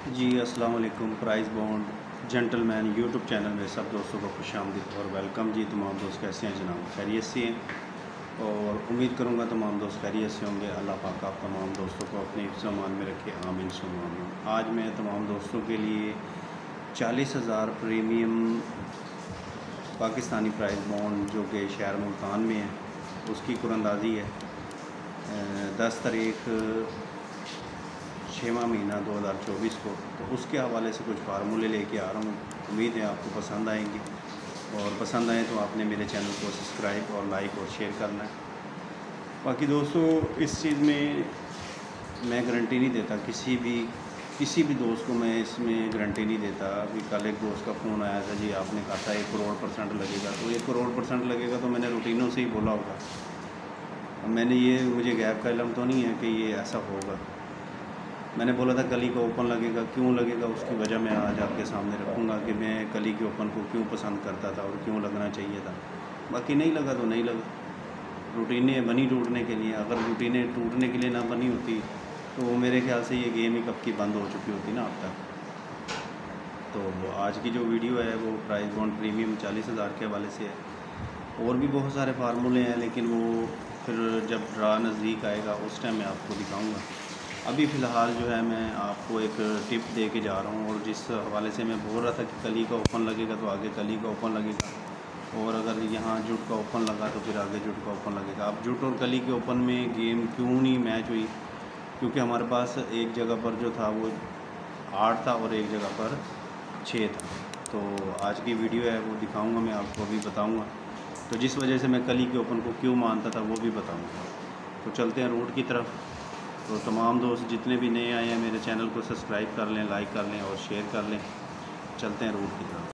जी अस्सलाम वालेकुम। Prize bond gentleman YouTube channel में सब दोस्तों को खुशामदीद और वेलकम जी। तमाम दोस्त कैसे हैं जनाब? खैरियत से हैं और उम्मीद करूंगा तमाम दोस्त खैरियत से होंगे। अल्लाह पाक आप तमाम दोस्तों को अपने हिफ्ज़ मान में रखे, आमीन सुम्मा आमीन। आज मैं तमाम दोस्तों के लिए 40,000 प्रीमियम पाकिस्तानी प्राइस बॉन्ड जो कि शहर मुल्तान में है उसकी कुरंदाजी है 10 तारीख 6वां महीना 2024 को। तो उसके हवाले से कुछ फार्मूले लेके आ रहा हूँ। उम्मीद है आपको पसंद आएंगे और पसंद आए तो आपने मेरे चैनल को सब्सक्राइब और लाइक और शेयर करना है। बाकी दोस्तों इस चीज़ में मैं गारंटी नहीं देता, किसी भी दोस्त को मैं इसमें गारंटी नहीं देता। अभी कल एक दोस्त का फ़ोन आया था, जी आपने कहा था 1 करोड़% लगेगा, तो 1 करोड़% लगेगा तो मैंने रूटीनों से ही बोला होगा। मुझे गैप का इल्म तो नहीं है कि ये ऐसा होगा। मैंने बोला था कली का ओपन लगेगा, क्यों लगेगा उसकी वजह मैं आज आपके सामने रखूँगा कि मैं कली के ओपन को क्यों पसंद करता था और क्यों लगना चाहिए था। बाकी नहीं लगा तो नहीं लगा। रूटीनें बनी टूटने के लिए, अगर रूटीनें टूटने के लिए ना बनी होती तो मेरे ख्याल से ये गेम ही कब की बंद हो चुकी होती ना अब तक। तो आज की जो वीडियो है वो प्राइस बॉन्ड प्रीमियम 40,000 के हवाले से है। और भी बहुत सारे फार्मूले हैं लेकिन वो फिर जब ड्रा नज़दीक आएगा उस टाइम मैं आपको दिखाऊँगा। अभी फ़िलहाल जो है मैं आपको एक टिप दे के जा रहा हूँ, और जिस हवाले से मैं बोल रहा था कि कली का ओपन लगेगा तो आगे कली का ओपन लगेगा, और अगर यहाँ जुट का ओपन लगा तो फिर आगे जुट का ओपन लगेगा। अब जुट और कली के ओपन में गेम क्यों नहीं मैच हुई? क्योंकि हमारे पास एक जगह पर जो था वो 8 था और एक जगह पर 6 था। तो आज की वीडियो है वो दिखाऊँगा मैं आपको, अभी बताऊँगा। तो जिस वजह से मैं कली के ओपन को क्यों मानता था वो भी बताऊँगा। तो चलते हैं रूट की तरफ। तो तमाम दोस्त जितने भी नए आए हैं मेरे चैनल को सब्सक्राइब कर लें, लाइक कर लें और शेयर कर लें। चलते हैं रूट की तरफ।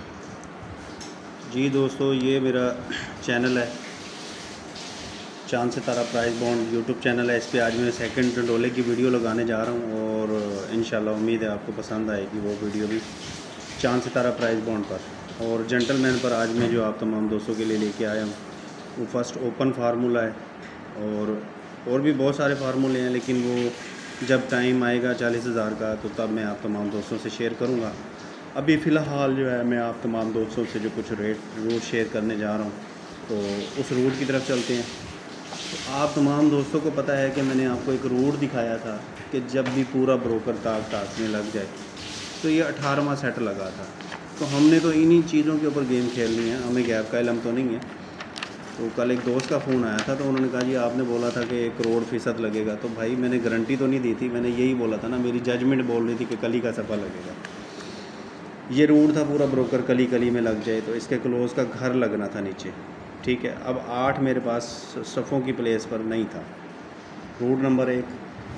जी दोस्तों, ये मेरा चैनल है Chand Sitara prize bond YouTube channel है। इस पर आज मैं सेकंड डोले की वीडियो लगाने जा रहा हूँ और इंशाल्लाह उम्मीद है आपको पसंद आएगी वो वीडियो भी, चांद सितारा प्राइस बॉन्ड पर। और जेंटलमैन पर आज मैं जो आप तमाम दोस्तों के लिए लेके आया हूँ वो फर्स्ट ओपन फार्मूला है, और भी बहुत सारे फार्मूले हैं, लेकिन वो जब टाइम आएगा 40,000 का तो तब मैं आप तमाम दोस्तों से शेयर करूंगा। अभी फ़िलहाल जो है मैं आप तमाम दोस्तों से जो कुछ रूट शेयर करने जा रहा हूं तो उस रूट की तरफ चलते हैं। तो आप तमाम दोस्तों को पता है कि मैंने आपको एक रूट दिखाया था कि जब भी पूरा ब्रोकर ताक में लग जाए, तो ये 18वां सेट लगा था। तो हमने तो इन्हीं चीज़ों के ऊपर गेम खेलनी है, हमें गैप का इल्म तो नहीं है। तो कल एक दोस्त का फ़ोन आया था तो उन्होंने कहा जी आपने बोला था कि 1 करोड़% लगेगा। तो भाई मैंने गारंटी तो नहीं दी थी, मैंने यही बोला था ना, मेरी जजमेंट बोल रही थी कि कली का सफ़ा लगेगा। ये रूट था पूरा ब्रोकर कली में लग जाए तो इसके क्लोज़ का घर लगना था नीचे, ठीक है। अब 8 मेरे पास सफ़ों की प्लेस पर नहीं था। रूट नंबर 1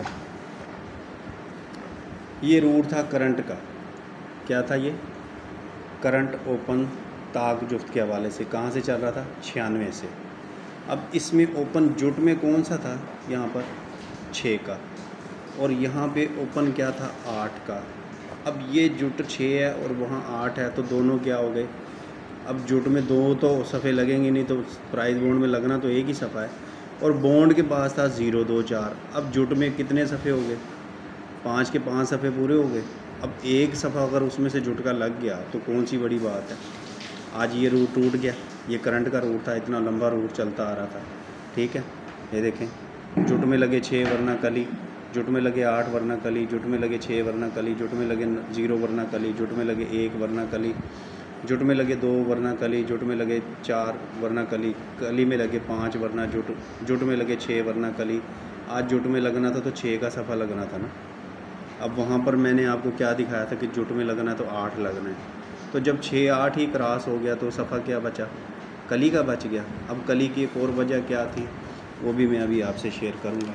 ये रूट था करंट का। क्या था ये? करंट ओपन ताक जुफ्त के हवाले से कहाँ से चल रहा था? 96 से। अब इसमें ओपन जुट में कौन सा था? यहाँ पर 6 का, और यहाँ पे ओपन क्या था? 8 का। अब ये जुट 6 है और वहाँ 8 है, तो दोनों क्या हो गए? अब जुट में 2 तो सफ़े लगेंगे नहीं, तो प्राइस बॉन्ड में लगना तो एक ही सफ़ा है, और बॉन्ड के पास था 0 2 4। अब जुट में कितने सफ़े हो गए? 5 के 5 सफ़े पूरे हो गए। अब एक सफ़ा अगर उसमें से जुट का लग गया तो कौन सी बड़ी बात है। आज ये रूट टूट गया। ये करंट का रूट था, इतना लंबा रूट चलता आ रहा था, ठीक है। ये देखें, जुट में लगे 6 वरना कली, जुट में लगे 8 वरना कली, जुट में लगे 6 वरना कली, जुट में लगे 0 वरना कली, जुट में लगे 1 वरना कली, जुट में लगे 2 वरना कली, जुट में लगे 4 वरना कली, कली में लगे 5 वरना जुट, जुट में लगे 6 वरना कली। आज जुट में लगना था तो 6 का सफ़ा लगना था ना। अब वहाँ पर मैंने आपको क्या दिखाया था कि जुट में लगना तो 8 लगना है। तो जब 6 8 ही क्रॉस हो गया तो सफ़ा क्या बचा? कली का बच गया। अब कली की एक और वजह क्या थी वो भी मैं अभी आपसे शेयर करूँगा।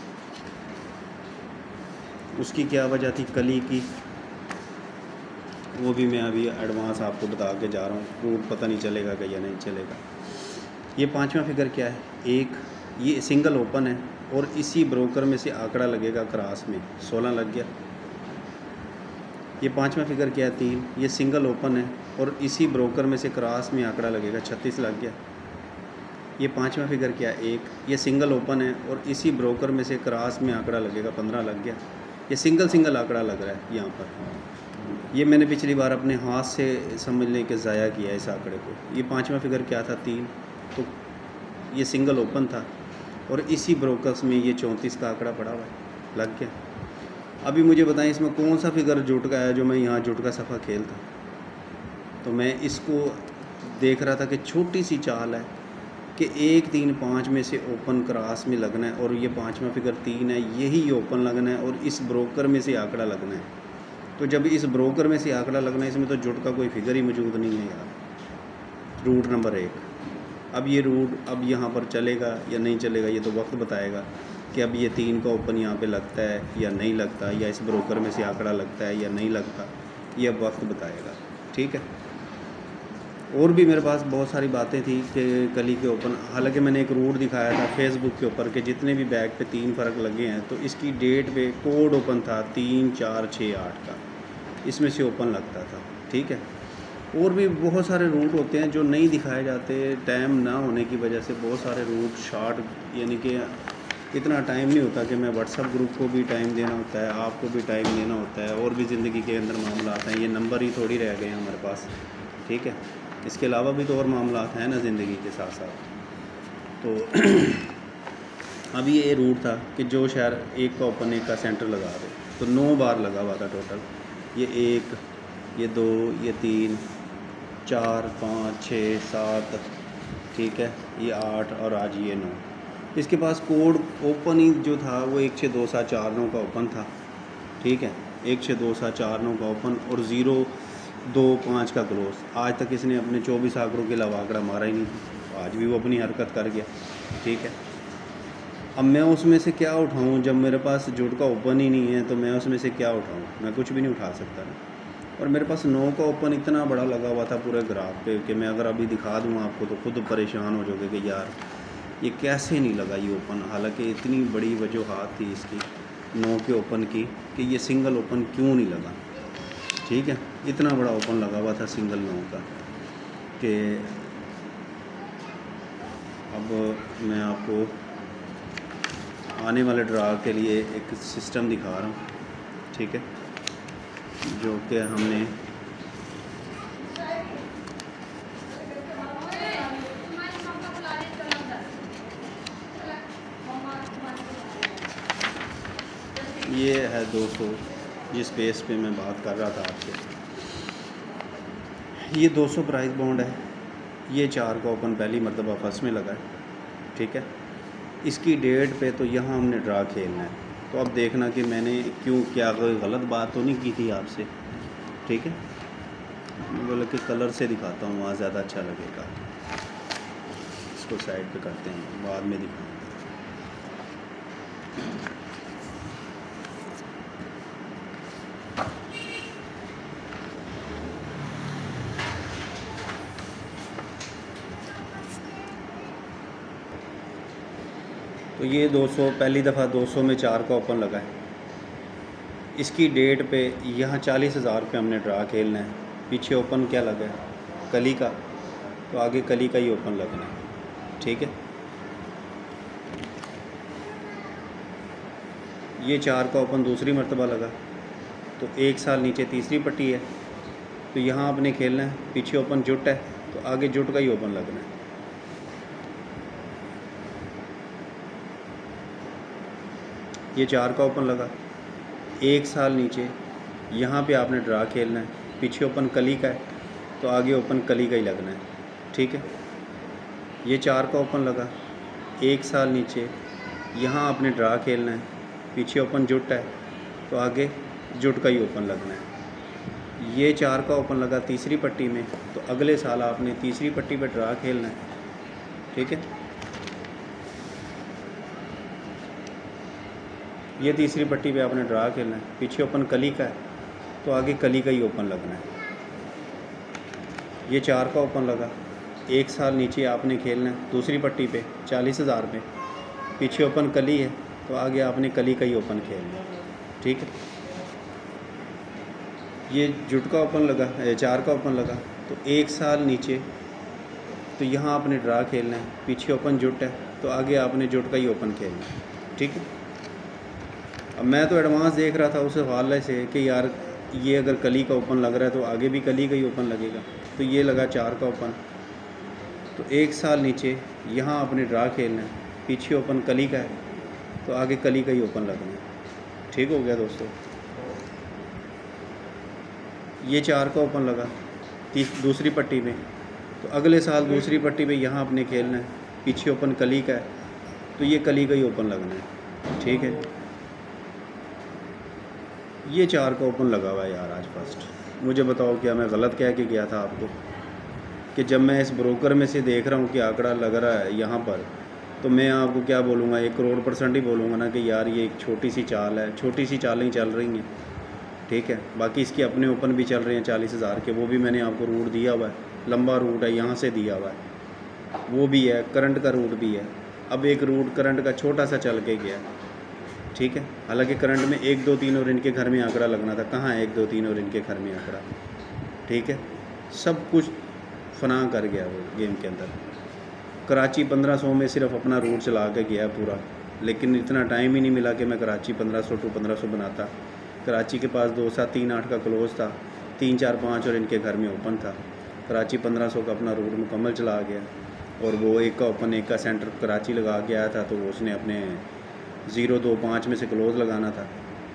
उसकी क्या वजह थी कली की, वो भी मैं अभी एडवांस आपको बता के जा रहा हूँ। रूट पता नहीं चलेगा कि या नहीं चलेगा। ये 5वां फिगर क्या है? 1। ये सिंगल ओपन है और इसी ब्रोकर में से आंकड़ा लगेगा क्रॉस में, 16 लग गया। ये 5वां फिगर क्या है? 3। ये सिंगल ओपन है और इसी ब्रोकर में से क्रॉस में आंकड़ा लगेगा, 36 लग गया। ये 5वां फिगर क्या है? 1। ये सिंगल ओपन है और इसी ब्रोकर में से क्रॉस में आंकड़ा लगेगा, 15 लग गया। ये सिंगल सिंगल आंकड़ा लग रहा है यहाँ पर। ये मैंने पिछली बार अपने हाथ से समझ लें कि ज़ाया किया इस आंकड़े को। ये 5वां फिगर क्या था 3, तो ये सिंगल ओपन था और इसी ब्रोकर्स में ये 34 का आंकड़ा पड़ा हुआ है, लग गया। अभी मुझे बताएं इसमें कौन सा फिगर जुट का है जो मैं यहाँ जुट का सफ़ा खेल था। तो मैं इसको देख रहा था कि छोटी सी चाल है कि 1 3 5 में से ओपन क्रॉस में लगना है और ये 5वां फिगर 3 है, यही ओपन लगना है और इस ब्रोकर में से आंकड़ा लगना है। तो जब इस ब्रोकर में से आंकड़ा लगना है, इसमें तो जुट का कोई फिगर ही मौजूद नहीं है यार। Route number 1। अब ये रूट अब यहाँ पर चलेगा या नहीं चलेगा, ये तो वक्त बताएगा कि अब ये 3 का ओपन यहाँ पे लगता है या नहीं लगता, या इस ब्रोकर में से आंकड़ा लगता है या नहीं लगता, ये अब वक्त बताएगा। ठीक है। और भी मेरे पास बहुत सारी बातें थी कि कली के ओपन, हालांकि मैंने एक रूट दिखाया था फेसबुक के ऊपर कि जितने भी बैग पे 3 फ़र्क लगे हैं, तो इसकी डेट पे कोड ओपन था 3 4 6 8 का, इसमें से ओपन लगता था। ठीक है। और भी बहुत सारे रूट होते हैं जो नहीं दिखाए जाते, टाइम ना होने की वजह से बहुत सारे रूट शॉर्ट, यानी कि इतना टाइम नहीं होता कि मैं व्हाट्सअप ग्रुप को भी टाइम देना होता है, आपको भी टाइम देना होता है, और भी ज़िंदगी के अंदर मामला हैं। ये नंबर ही थोड़ी रह गए हैं हमारे पास। ठीक है। इसके अलावा भी तो और मामला हैं ना ज़िंदगी के साथ साथ। तो अभी ये रूट था कि जो शहर 1 का ओपन 1 का सेंटर लगा दे, तो 9 बार लगा हुआ था टोटल। ये 1, ये 2, ये 3 4 5 6 7, ठीक है, ये 8 और आज ये 9। इसके पास कोड ओपन ही जो था वो 1 6 2 7 4 9 का ओपन था। ठीक है। 1 6 2 7 4 9 का ओपन और 0 2 5 का क्लोज। आज तक इसने अपने 24 आंकड़ों के अलावा आंकड़ा मारा ही नहीं, आज भी वो अपनी हरकत कर गया। ठीक है। अब मैं उसमें से क्या उठाऊं, जब मेरे पास जुट का ओपन ही नहीं है तो मैं उसमें से क्या उठाऊं? मैं कुछ भी नहीं उठा सकता ना। और मेरे पास 9 का ओपन इतना बड़ा लगा हुआ था पूरे ग्राफ पे कि मैं अगर अभी दिखा दूं आपको तो खुद परेशान हो जाओगे कि यार ये कैसे नहीं लगा ये ओपन। हालांकि इतनी बड़ी वजूहात थी इसकी 9 के ओपन की कि ये सिंगल ओपन क्यों नहीं लगा। ठीक है। इतना बड़ा ओपन लगा हुआ था सिंगल 9 का कि अब मैं आपको आने वाले ड्रा के लिए एक सिस्टम दिखा रहा हूँ। ठीक है। जो कि हमने ये है 200, जिस बेस पे मैं बात कर रहा था आपसे। ये 200 प्राइस बॉन्ड है। ये 4 का ओपन पहली मरतबा फर्स्ट में लगा है। ठीक है। इसकी डेट पे तो यहाँ हमने ड्रा खेलना है। तो अब देखना कि मैंने क्या कोई गलत बात तो नहीं की थी आपसे। ठीक है। बोले कि कलर से दिखाता हूँ, वहाँ ज़्यादा अच्छा लगेगा। इसको साइड पे करते हैं, बाद में दिखाएंगे। तो ये 200 पहली दफ़ा 200 में 4 का ओपन लगा है। इसकी डेट पे यहाँ 40,000 पे हमने ड्रा खेलना है। पीछे ओपन क्या लगा है? कली का, तो आगे कली का ही ओपन लगना है। ठीक है। ये 4 का ओपन दूसरी मरतबा लगा, तो 1 साल नीचे तीसरी पट्टी है, तो यहाँ आपने खेलना है। पीछे ओपन जुट है, तो आगे जुट का ही ओपन लगना है। ये 4 का ओपन लगा, 1 साल नीचे, यहाँ पे आपने ड्रा खेलना है। पीछे ओपन कली का है, तो आगे ओपन कली का ही लगना है। ठीक है। ये 4 का ओपन लगा, 1 साल नीचे, यहाँ आपने ड्रा खेलना है। पीछे ओपन जुट है, तो आगे जुट का ही ओपन लगना है। ये 4 का ओपन लगा तीसरी पट्टी में, तो अगले साल आपने तीसरी पट्टी पे ड्रा खेलना है। ठीक है। ये तीसरी पट्टी पे आपने ड्रा खेलना है। पीछे ओपन कली का है, तो आगे कली का ही ओपन लगना है। ये 4 का ओपन लगा, 1 साल नीचे आपने खेलना है दूसरी पट्टी पे 40,000 पे। पीछे ओपन कली है, तो आगे आपने कली का ही ओपन खेलना है। ठीक है। ये जुट का ओपन लगा, 4 का ओपन लगा, तो 1 साल नीचे, तो यहाँ आपने ड्रा खेलना है। पीछे ओपन जुट है, तो आगे आपने जुट का ही ओपन खेलना है। ठीक है। अब मैं तो एडवांस देख रहा था उस हवाले से कि यार ये अगर कली का ओपन लग रहा है तो आगे भी कली का ही ओपन लगेगा। तो ये लगा 4 का ओपन। तो 1 साल नीचे यहाँ अपने ड्रा खेलना है, पीछे ओपन कली का है तो आगे कली का ही ओपन लगना है। ठीक हो गया दोस्तों। ये 4 का ओपन लगा दूसरी पट्टी में, तो अगले साल दूसरी पट्टी पे यहाँ अपने खेलना है, पीछे ओपन कली का है तो ये कली का ही ओपन लगना है। ठीक है, ये 4 का ओपन लगा हुआ है यार आज फर्स्ट। मुझे बताओ क्या मैं गलत कह के गया था आपको कि जब मैं इस ब्रोकर में से देख रहा हूँ कि आंकड़ा लग रहा है यहाँ पर, तो मैं आपको क्या बोलूँगा, 1 करोड़% ही बोलूँगा ना कि यार ये एक छोटी सी चाल है। छोटी सी चालें चल रही हैं, ठीक है। बाकी इसके अपने ओपन भी चल रहे हैं 40,000 के, वो भी मैंने आपको रूट दिया हुआ है, लंबा रूट है, यहाँ से दिया हुआ है, वो भी है, करंट का रूट भी है। अब एक रूट करंट का छोटा सा चल के गया, ठीक है। हालांकि करंट में 1 2 3 और इनके घर में आंकड़ा लगना था, कहाँ है 1 2 3 और इनके घर में आंकड़ा, ठीक है। सब कुछ फना कर गया वो गेम के अंदर। कराची 1500 में सिर्फ अपना रूट चला के गया पूरा, लेकिन इतना टाइम ही नहीं मिला कि मैं कराची 1500 टू 1500 बनाता। कराची के पास 2 7 3 8 का क्लोज था, 3 4 5 और इनके घर में ओपन था। कराची 1500 का अपना रूट मुकम्मल चला गया, और वो 1 का ओपन 1 का सेंटर कराची लगा के आया था, तो उसने अपने 0 2 5 में से क्लोज लगाना था।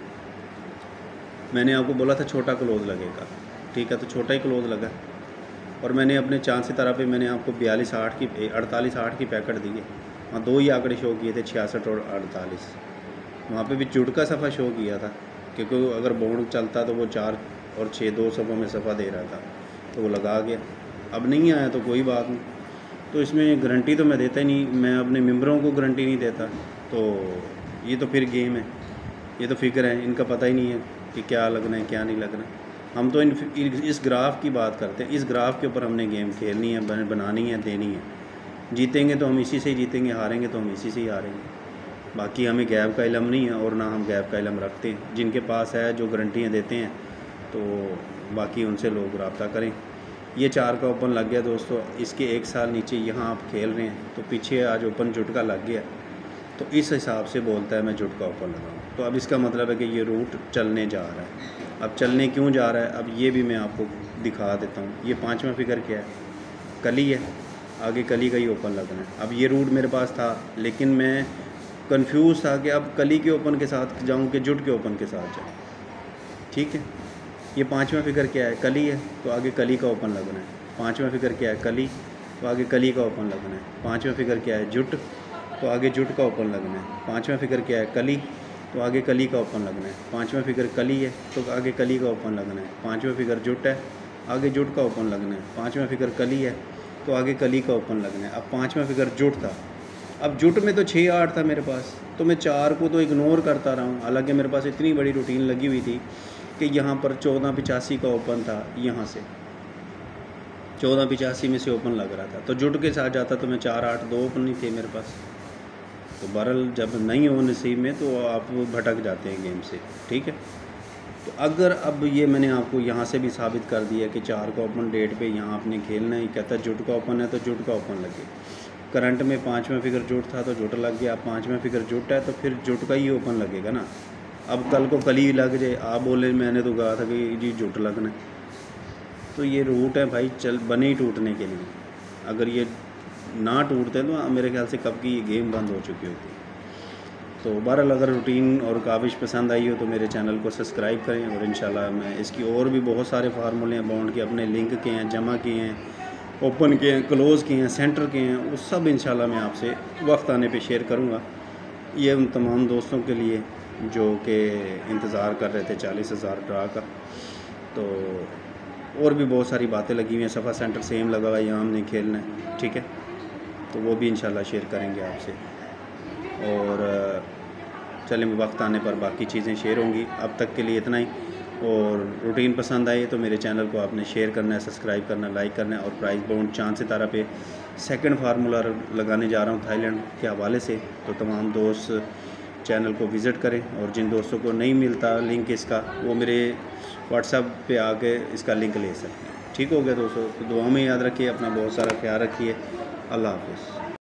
मैंने आपको बोला था छोटा क्लोज लगेगा, ठीक है, तो छोटा ही क्लोज लगा। और मैंने अपने चांद सितारा पे मैंने आपको 42 8 की 48 8 की पैकेट दी है। वहाँ 2 ही आंकड़े शो किए थे, 66 और 48। वहाँ पे भी जुड़ का सफ़ा शो किया था, क्योंकि अगर बोर्ड चलता तो वो 4 और 6 2 सफ़ों में सफ़ा दे रहा था, तो वो लगा गया। अब नहीं आया तो कोई बात नहीं, तो इसमें गारंटी तो मैं देता ही नहीं, मैं अपने मेम्बरों को गारंटी नहीं देता। तो ये तो फिर गेम है, ये तो फिक्र है, इनका पता ही नहीं है कि क्या लगना है क्या नहीं लगना। हम तो इस ग्राफ की बात करते हैं, इस ग्राफ के ऊपर हमने गेम खेलनी है, बनानी है, देनी है। जीतेंगे तो हम इसी से ही जीतेंगे, हारेंगे तो हम इसी से ही हारेंगे। बाकी हमें गैप का इलम नहीं है, और ना हम गैप का इलम रखते हैं। जिनके पास है, जो गारंटियाँ देते हैं, तो बाकी उनसे लोग रब्ता करें। ये 4 का ओपन लग गया दोस्तों। इसके 1 साल नीचे यहाँ आप खेल रहे हैं, तो पीछे आज ओपन जुट का लग गया, तो इस हिसाब से बोलता है मैं जुट का ओपन लगाऊँ। तो अब इसका मतलब है कि ये रूट चलने जा रहा है। अब चलने क्यों जा रहा है, अब ये भी मैं आपको दिखा देता हूँ। ये 5वां फिगर क्या है, कली है, आगे कली का ही ओपन लगना है। अब ये रूट मेरे पास था, लेकिन मैं कंफ्यूज था कि अब कली के ओपन के साथ जाऊँ कि जुट के ओपन के साथ जाऊँ, ठीक है। ये 5वां फिगर क्या है, कली है, तो आगे कली का ओपन लगना है। 5वां फिगर क्या है, कली, तो आगे कली का ओपन लगना है। 5वां फिगर क्या है, जुट, तो आगे जुट का ओपन लगना है। 5वां फिगर क्या है, कली, तो आगे कली का ओपन लगना है। 5वां फिगर कली है, तो आगे कली का ओपन लगना है। 5वां फिगर जुट है, आगे जुट का ओपन लगना है। 5वां फिगर कली है, तो आगे कली का ओपन लगना है। अब 5वां फिगर जुट था, अब जुट में तो 6 8 था मेरे पास, तो मैं 4 को तो इग्नोर करता रहा हूँ। हालांकि मेरे पास इतनी बड़ी रूटीन लगी हुई थी कि यहाँ पर 1485 का ओपन था, यहाँ से 1485 में से ओपन लग रहा था, तो जुट के साथ जाता तो मैं 4 8 2 ओपन नहीं थे मेरे पास। तो बहरहाल जब नहीं हो नसीब में तो आप भटक जाते हैं गेम से, ठीक है। तो अगर अब ये मैंने आपको यहाँ से भी साबित कर दिया कि 4 का ओपन डेट पे यहाँ आपने खेलना है, कहता है जुट का ओपन है तो जुट का ओपन लगे। करंट में 5वां फिगर जुट था तो जुट लग गया, 5वां फिगर जुट है तो फिर जुट का ही ओपन लगेगा ना। अब कल को कली लग जाए, आप बोले मैंने तो कहा था कि जी जुट लगना है, तो ये रूट है भाई, चल बने ही टूटने के लिए। अगर ये ना टूटते तो मेरे ख्याल से कब की ये गेम बंद हो चुकी होती। तो बहरहाल अगर रूटीन और काविश पसंद आई हो तो मेरे चैनल को सब्सक्राइब करें, और इंशाल्लाह मैं इसकी और भी बहुत सारे फार्मूले हैं बॉन्ड के, अपने लिंक के हैं, जमा किए हैं, ओपन के हैं, क्लोज़ किए हैं, सेंटर के हैं, वो सब इंशाल्लाह मैं आपसे वक्त आने पे शेयर करूँगा। ये उन तमाम दोस्तों के लिए जो कि इंतज़ार कर रहे थे 40,000 ड्रा का। तो और भी बहुत सारी बातें लगी हुई हैं, सफ़ा सेंटर सेम लगा हुआ है, यहाँ हमने खेलना है, ठीक है। तो वो भी इंशाल्लाह शेयर करेंगे आपसे, और चलें वक्त आने पर बाकी चीज़ें शेयर होंगी। अब तक के लिए इतना ही, और रूटीन पसंद आए तो मेरे चैनल को आपने शेयर करना है, सब्सक्राइब करना है, लाइक करना है। और प्राइस बॉन्ड चांद सितारा पे सेकंड फार्मूला लगाने जा रहा हूँ थाईलैंड के हवाले से, तो तमाम दोस्त चैनल को विज़िट करें। और जिन दोस्तों को नहीं मिलता लिंक इसका, वो मेरे व्हाट्सएप पे आके इसका लिंक ले सकते हैं। ठीक हो गया दोस्तों, तो दुआ में याद रखिए, अपना बहुत सारा ख्याल रखिए। अल्लाह हाफ़िज़।